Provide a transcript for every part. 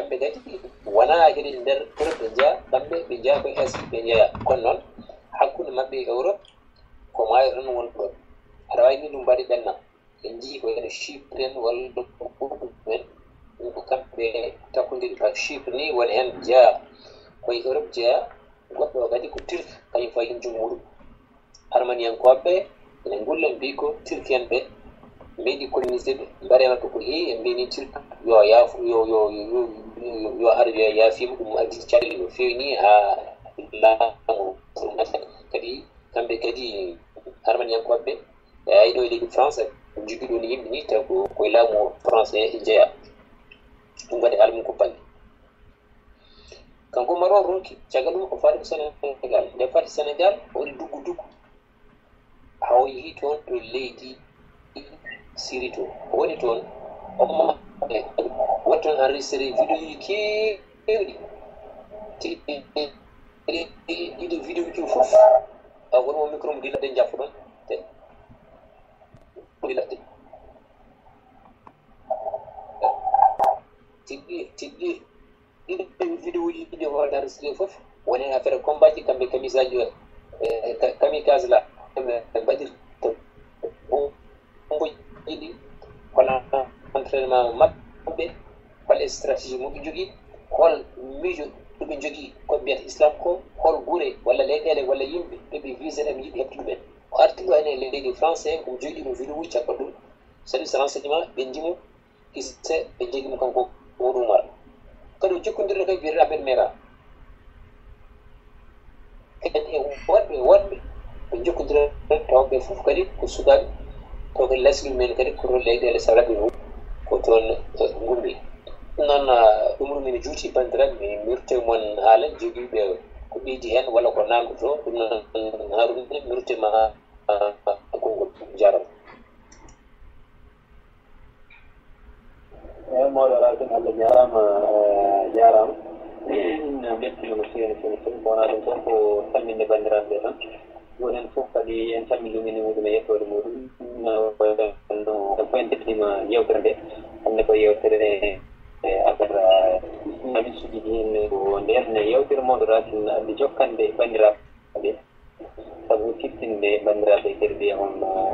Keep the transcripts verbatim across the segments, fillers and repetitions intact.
kamɓe kadi wona kadi nder Europe ɓe jeeya kamɓe ɓe jeeya koye Asie ɓe jeeya kono noon hakkude maɓɓe e Europe ko maayo tan woni ɗon aɗa wawi ni ɗum mbaɗi ɓenna ɓe jii ko ene Chypre en walla men ko kamɓe takkodiri par Chypre ni woni hen jeeya koye Europe jeeya goɗɗo kadi ko Turc kañum fayin jummuɗum armaniyankoɓe ene gullen mbi ko Turc en ɓe mbiɗi colonisé ɓe mbaɗema to ko heewi e mbini Turc yo yaafo yo yo yo yo ar yo yaafima ɗum addi caɗele no feewi ni ha laamu kadi kamɓe kadi armaniyankoɓe ay ɗo e leydi France jogui ɗo ni yimɓe ni taw ko koye laamu français e jeeya ɗum waɗi almum ko balle kanko Maroc ronki caggal ɗum ko fati ko Sénégal nde fati Sénégal o waɗi duggu duggu haw yeehi toon to leydi Syrie to o waɗi toon omo waɗi toon enregistré vidéo ji kewɗi ɗiɗo vidéo ji fof wonmo micro mo dilade jaffa ɗon te dilade tiɗɗi tiɗɗi ɗiɗo vidéo ji ɗiɗi waɗi enregistré fof woni affaire combat ji kamɓe kamisaji kamikaze la ɓe mbaɗirta bomboji ɗi hono entraînement maɓɓe hol stratégie moɓe jogui hol miijo ɗoɓe jogui koɓe mbiyata islam ko hol guure walla leyɗele walla yimɓe ɓeɓe visé ɗe ɓe yiɗi heɓtude ɓen o arti ɗo ene leydi français omo jogi ɗum vidéo uji caggal ɗum service renseignement ɓe jimo hisse ɓe joguimo kanko Oumar Oumar kadi o jokkodirɗo kadi wiyete Ahmed Mera kadi e woɗɓe woɗɓe ɓe jokkodira tawɓe fof kadi ko sukaɓe taw kadi lasli men kadi koto leyɗele saraɓe o ko toon gumbi noon ɗum ɗum ene juuti bandiraɓe mi mirte moon haala joguiɓe ko ɓeydi hen walla ko namdoto ɗum noon harude mirtema konngol jarama eyyi mawɗo racine Allah jarama jarama ɓettino no fewi no fewi no fewi wona ɗum fof ko salminde bandiraɓe tan woni hen fof kadi en calmi lumini muɗum e yettode muɗum no koyen tettima yewtere nde hande ko yewtere e affaire amisuji ɗin ko nderne yewtere mawɗo racine addi jokkande bandiraɓe saabu siftinde bandiraɓe kadi on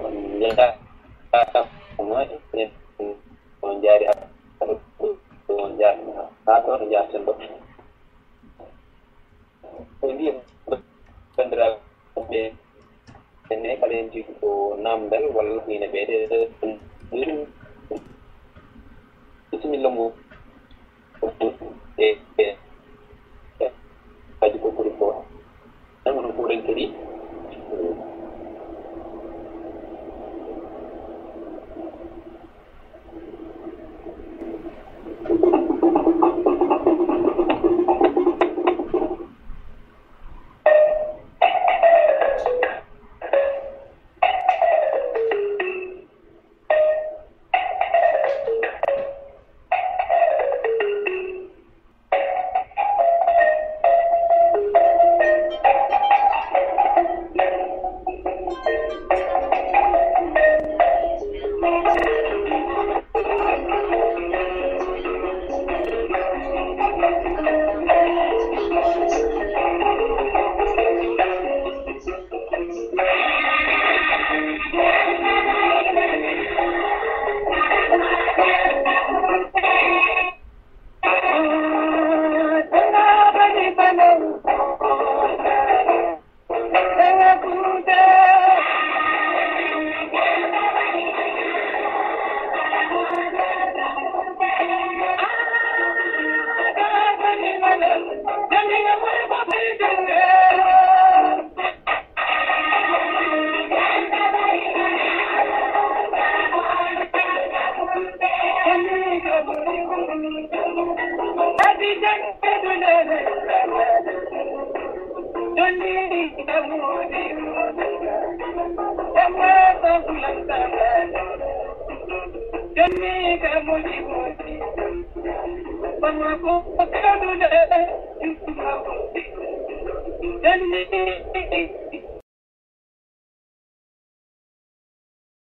jaama on jaari on jaari ha ɗo to jarten ɗo ko mbiya bandiraɓe ene kala en jogui ko namdal walla ina ɓeede bisimilla mum e haji ko ɓuri ko ɗamono ɓuuren kadi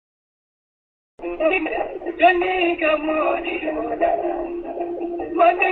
Johnny, come on,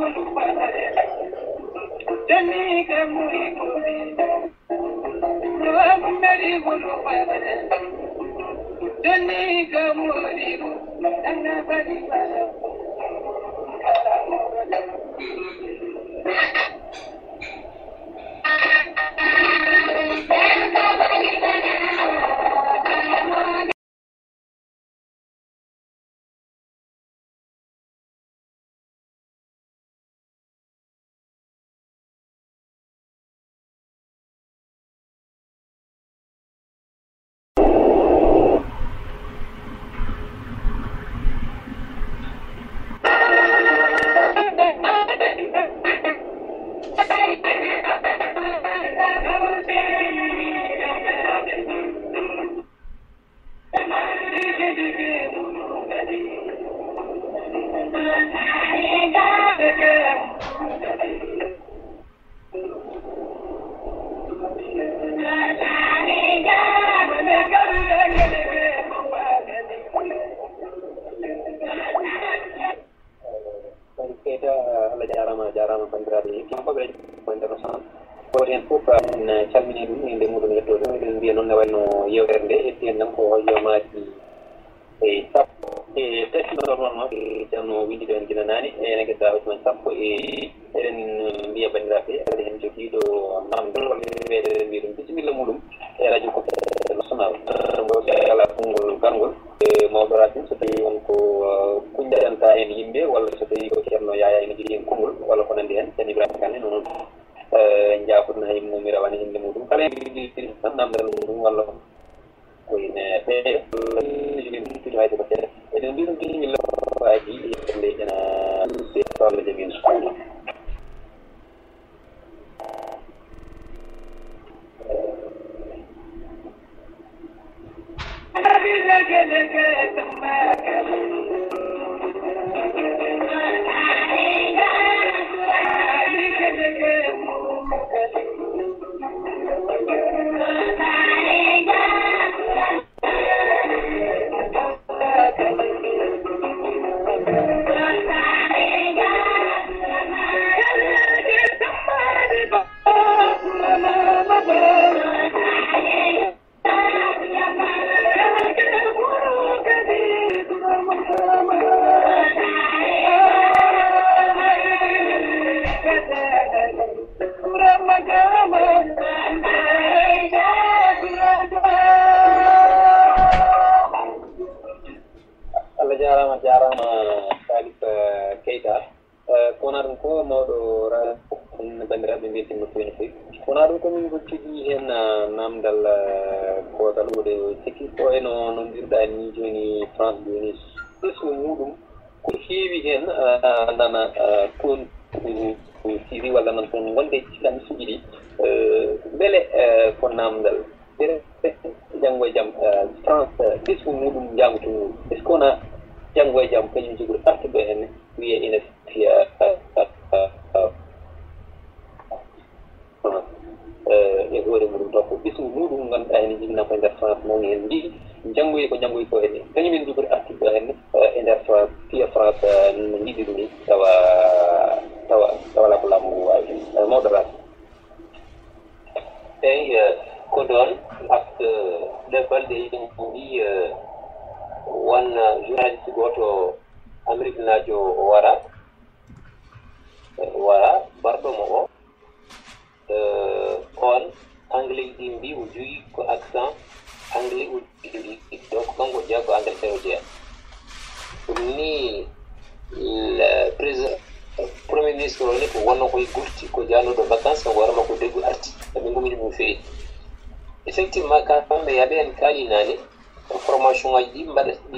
Effectivement, quand il y a bien une formation à dire,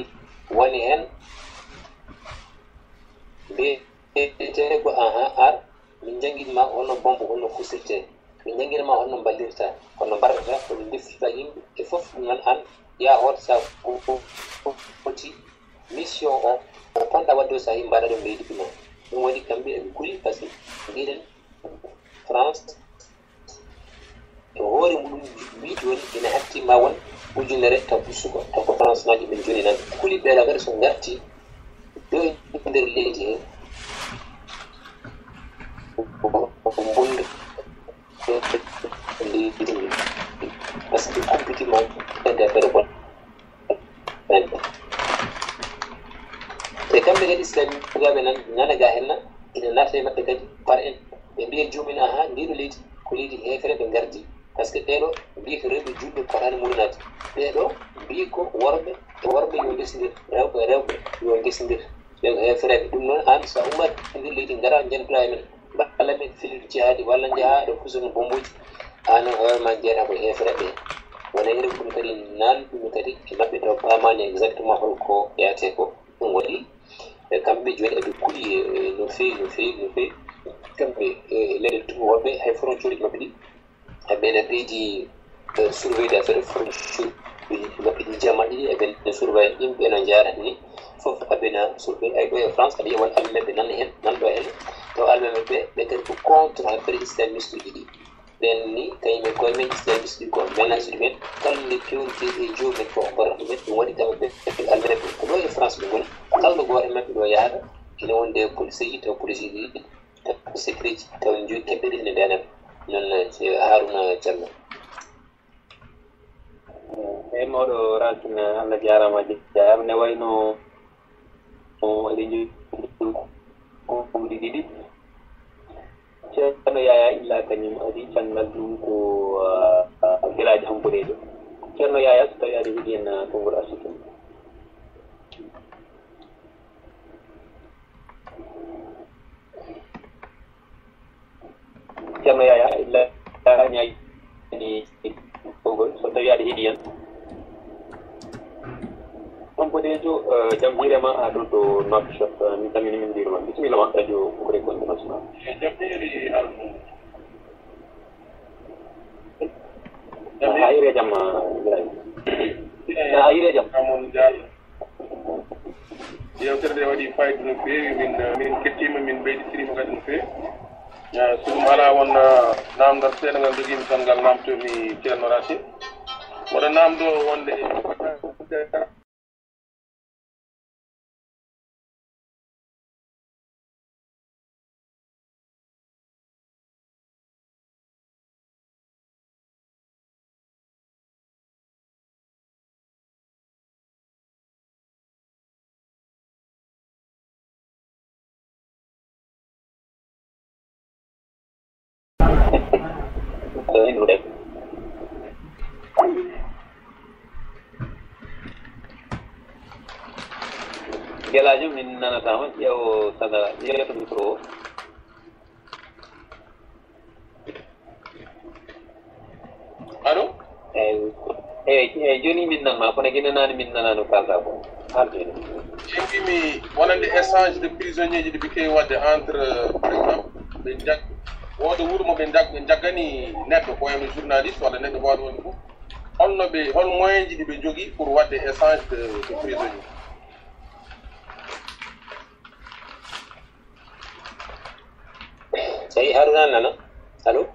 wani hen be ete ko aha ar min jangin ma hono bombo hono fusirte min jangin ma hono ballirta hono barata ko defta yimbe e fof nan an ya hot sa ko poti mission o panda waddo sa yimba da be dipino dum woni kambe e kuli parce que gidan France to hore mum wi joni ina hatti ma won ujunere tabusugo to ko France naji be joni nan kuli be la garso ngarti do nder leydi warata e maɓɓe kadi par en ɓe mbiya jomum aha ndiɗo leydi ko leydi hefere ɓe gardi par ce que ɓeɗo mbi ko rewɓe julɓe potani murnade ɓeɗo mbi ko worɓe e worɓe yo gesdir rewɓe e rewɓe yo gesdir ɓe ko hefereɓe ɗum noon an sa ummat ndir leydi gara jentoɗa e men mballa men filide jihaadi walla jaaha ɗo pusono bomboji an hoorema jeeɗa ko hefereɓe wona ere ɗum kadi nanɗumi kadi e maɓɓe to pamani exactement holko yeyate ko ɗum waɗi kamɓe joni eɓe kuuɗi no fewi no fewi no fewi kamɓe leyɗe tubakoɓe hay frontiére ji maɓɓe ɗi eɓene ɓeydi surveille affaire frontiére maɓɓe ɗi jamma ɗiɗi eɓene surveille yimɓe no jarata ni fof aɓena surveille ay ɗo e france aɗa yiya won alme ɓe nan hen nanɗo hen taw alme maɓɓe ɓe kadi ko contre affaire islamiste uji ɗi ɓen ni kañumen koye men islamiste ɗi ko ménage ɗi men kala nde pewrite e jomumen ko mbara ɗumen ɗum waɗi tawa ɓe alme maɓɓe ko ɗo e france ɓe goni kala ɗo goto maɓɓe ɗo yahata ene wonde police ji taw police ji ɗi taw secret ji taw jogi keɓɓe ɗi ene ndenan noon haruna diallo e mawɗo racine allah jarama jeyam ne wayno eɗe jogi kuuɗi ɗiɗi ceerno yaya illa kañum adi canngal ɗum ko village hankuɗeɗo ceerno yaya so tawi aɗa heeɗi hen konngol arsuki ceerno yaya illa ñayi konngol so tawi aɗa heeɗi hen hankuɗejo jaam hiirema ha ɗo to north shop min tamini min mbiruma bisimilla ma radio kokore gonɗo national jaam hiiri a hiire jaam a hiire jaam amon diallo yewtere nde waɗi fayida no feewi min min kettima min ɓeyditirima kadi no feewi so ɗum ala won namdal seeɗa ngal joguimi tan ngal namtomi ceerno racine woɗa namdo wonde gelajo min nanatama ƴeewo sadara ƴeewto micro o allo eyyi eyyi eyyi joni min nanma kono guila nane min nanano kalta ko har joni jen mbimi wonande échange de prisonnier ji ɗi ɓe kewi wadde entre par exemple ɓe jag wodo wuuro mo ɓe jag ɓe jaggani neɗɗo ko wayno journaliste walla neɗɗo wawde wonde fof holno ɓe hol moyen ji ɗi ɓe jogui pour wadde échange de de prisonnier tawi haruna nana allo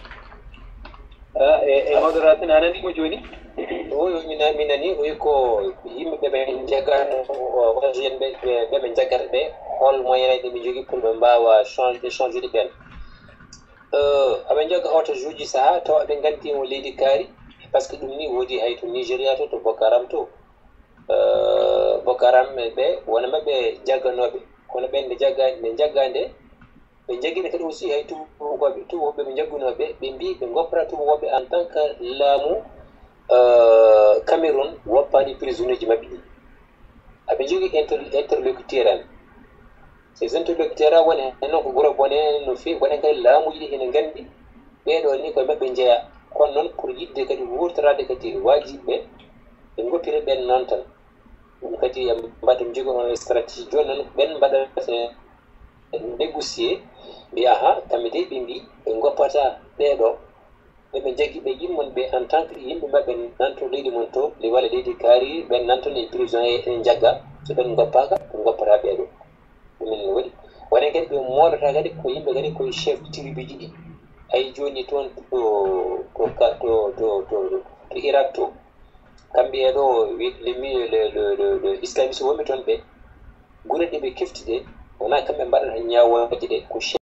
e mawɗo racine a nanimo joni oyo mina mi nani oyi ko yimɓeɓe ɓe jaggano ogn ɓe ɓeɓe jaggata ɓe hol moyen ɗi ɓe jogui pour ɓe mbawa change change ude ɓen aɓe jogga auto juuji saaha taw ɓe gantimo leydi kaari par ce que ɗum ni woodi hay to nigéria to to boko haram to boko haram ɓe wona maɓe jagganoɓe kono ɓen nde jagga nde jagga nde ɓe jaggina kadi aussi hay tubakoɓe tubakoɓe ɓe jaggunoɓe ɓe mbi ɓe goppata tubakoɓe en tant que laamu cameroun woppani prisonnier ji maɓɓe ɗi aɓe jogui interlocuteur an ces interlocuteur a woni hen noon ko groupe wone no fewi wonen kadi laamuji ɗi ene gandi ɓeɗo ni koye maɓɓe jeeya kono noon pour yidde kadi wurtorade kadi wajiɓe ɓe goppira ɓen noon tan ɗum kadi mbaɗa jogi on stratégie joni noon ɓen mbaɗa négocier mbiya ha kamɓe de ɓe mbi ɓe goppata ɓeɗo ɓeɓe jaggi ɓe yimmon ɓe en tant que yimɓe maɓɓe nanto leydi mon to le walla leydi kaari ɓen nanton e prison e jagga so ɓen goppaka ɓe goppata ɓeɗo ɗumen waɗi wonen kadi ɓe modata kadi ko yimɓe kadi koye chef tribu ji ɗi ay joni toon to to to to to to irak to kamɓe eɗo lemi le le le islamiste wonɓe toon ɓe gure ɗe ɓe kefti ɗe wona kamɓe mbaɗata ñawoje ɗe ko